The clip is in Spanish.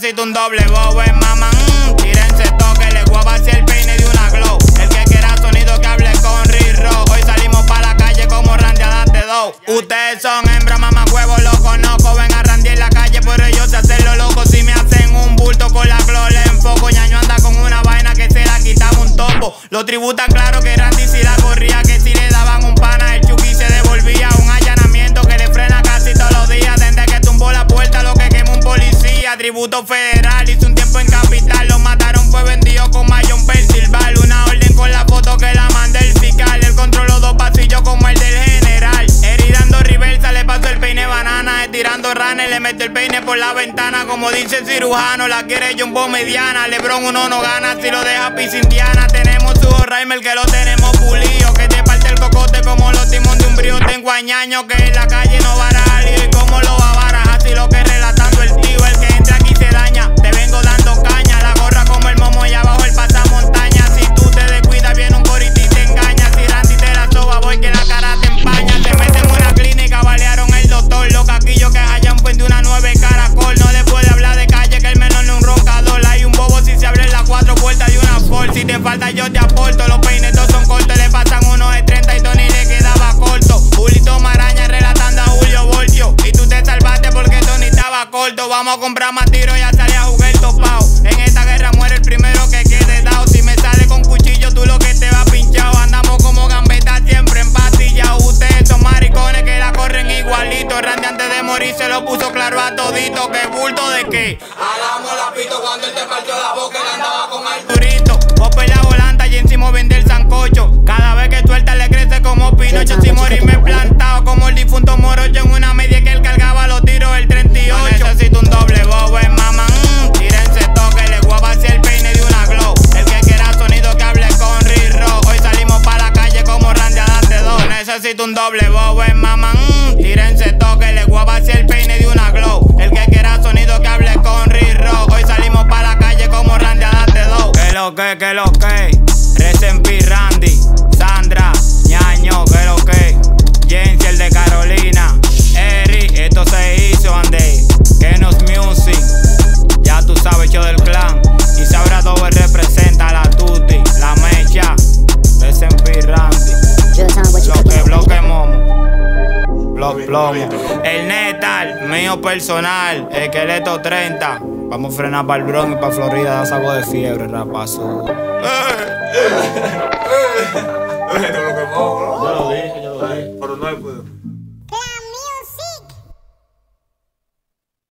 necesito un doble bobo, mamá. Tírense toque, le voy a vaciar el peine de una glow. El que quiera sonido que hable con Riro. Hoy salimos pa' la calle como randeadas de dough. Ustedes son hembras, mamá huevo, lo conozco. Ven a randear en la calle, pero ellos se hacen lo loco. Si me hacen un bulto con la glow, le enfoco. Ñaño anda con una vaina que se la quitaba un topo. Lo tributan claro que Randy si la corría, que si le daban un pana, el Chucky se devolvía. Un allanamiento que le frena casi todos los días. Desde que tumbó la puerta, lo que quemó un policía. Tributo federal, hizo un tiempo en capital. Lo mataron, fue vendido con Mayon Persilval. Una orden con la foto que la manda el fiscal. Él controló 2 pasillos como el del general. Heridando reversa, le pasó el peine banana. Estirando ranes, le metió el peine por la ventana. Como dice el cirujano, la quiere Jumbo mediana. LeBron uno no gana si lo deja pis indiana. Tenemos su Reimer que lo tenemos pulido. Que te parte el cocote como los timón de un brío. Tengo a Ñaño que en la calle no baraja lío. Y como lo va a barajar si lo que relatando el tío. El que entra aquí se daña, te vengo dando caña. La gorra como el momo y abajo el pasamontaña. Si tú te descuidas viene un gorito y te engaña. Si Randy te la soba voy que la cara te empaña. Te meten en una clínica, balearon el doctor. Los caquillos que hayan puente una 9 caracol. No le puede hablar de calle que el menor no es un roncador. Hay un bobo si se abren las 4 puertas de una Ford. Si te falta yo te aporto. Los peines todos son cortos, le pasan unos de 30 y Tony le quedaba corto. Julito Maraña relatando a Julio Voltio. Y tú te salvaste porque Tony estaba corto. Vamos a comprar más tiros, ya sale a jugar topao. En esta guerra muere el primero que quede dado. Si me sale con cuchillo tú lo que te va pinchado. Andamos como gambeta siempre en pastilla. Ustedes son maricones que la corren igualito. Randy antes de morir se lo puso claro a todito. ¿Qué bulto de qué? Hagamos la pito cuando él te partió la boca. Él andaba con Arturito. Popo en la volanta y encima vende el sancocho. Cada vez que suelta le crece como Pinocho. Sin morirme plantado como el difunto Morocho. En una media que él cargaba los tiros el 38. No necesito un doble bobo, mamá. Tírense toque, le voy a vaciar el peine de una glow. El que quiera sonido que hable con Riro. Hoy salimos pa' la calle como randeadas de dough. Necesito un doble bobo, mamá. Tírense toque, le voy a vaciar el peine de una glow. El que quiera sonido que hable con Riro. Hoy salimos pa' la calle como randeadas de dough. Que lo que, Resempi Randy, Sandra, Ñaño, que lo que, Jensi el de Carolina, Eri, esto se hizo ande, Kenos Music, ya tú sabes yo del clan, y Sabra Doble representa la Tuti, la Mecha, Resempi Randy, bloque momo, plomo, el Netal, mío personal, Esqueleto 30. Vamos a frenar para el Bronx y para Florida, da saco de fiebre, rapazo.